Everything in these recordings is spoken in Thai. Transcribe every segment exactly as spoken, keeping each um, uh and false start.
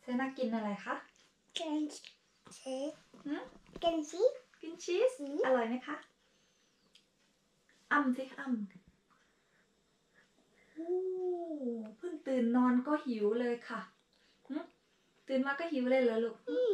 น่ากินอะไรคะกินชีสกินชีสกินชีสอร่อยไหมคะอ่ำสิอ่ำโอ้เพิ่งตื่นนอนก็หิวเลยค่ะตื่นมาก็หิวเลยเหรอลูก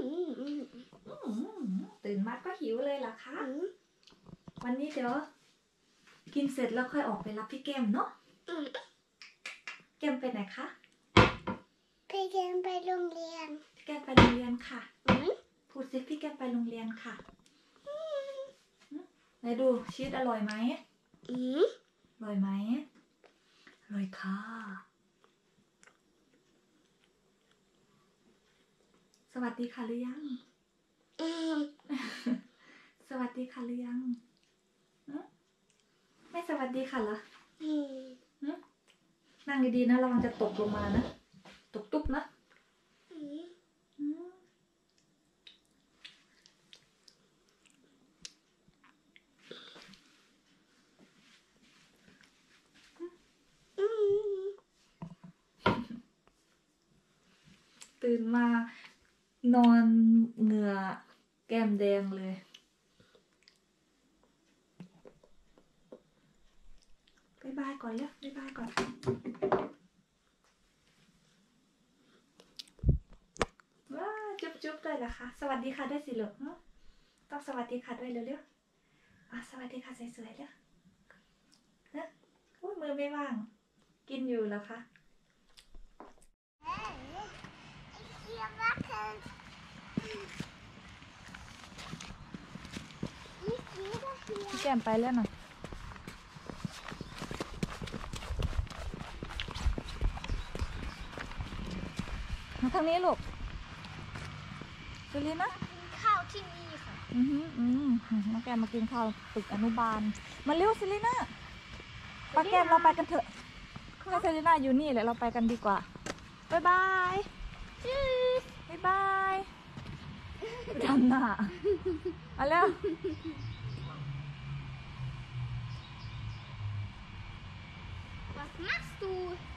ตื่นมาก็หิวเลยเหรอคะวันนี้เดี๋ยวกินเสร็จแล้วค่อยออกไปรับพี่แก้มเนาะแก้มไปไหนคะพี่แก้มไปโรงเรียนพี่แก้มไปโรงเรียนค่ะพูดสิพี่แก้มไปโรงเรียนค่ะไหนดูชีสอร่อยไหมอร่อยไหมอร่อยค่ะสวัสดีค่ะหรือยังสวัสดีค่ะหรือยังไม่สวัสดีค่ะเหรอนั่งดีๆนะระวังจะตกลงมานะตกตุ๊บนะตื่นมานอนเหงื่อแก้มแดงเลยบ๊ายบายก่อนเลยบ๊ายบายก่อนว้าจุ๊บจุ๊บด้วยเหรอคะสวัสดีค่ะได้สิลูกต้องสวัสดีค่ะด้วยเร็วๆอ่ะสวัสดีค่ะสวยๆเร็วฮะอุ้ยมือไม่ว่างกินอยู่เหรอคะพี่แก้มไปแล้วนะมาทางนี้ลูกสุรินนะกินข้าวที่นี่ค่ะอือหืออืมน้องแก้มมากินข้าวตึกอนุบาลมาเร็วสุรินนะป้าแก้มเราไปกันเถอะแม่สุรินนะอยู่นี่แหละเราไปกันดีกว่าบ๊ายบายบ๊ายบายทำหน้าเอาแล้ว Was machst du